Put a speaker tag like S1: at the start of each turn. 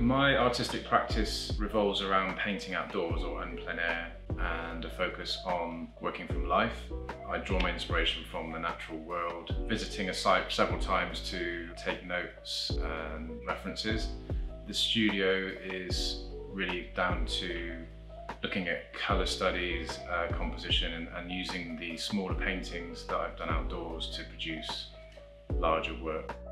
S1: My artistic practice revolves around painting outdoors or in plein air, and a focus on working from life. I draw my inspiration from the natural world, visiting a site several times to take notes and references. The studio is really down to looking at colour studies, composition, and using the smaller paintings that I've done outdoors to produce larger work.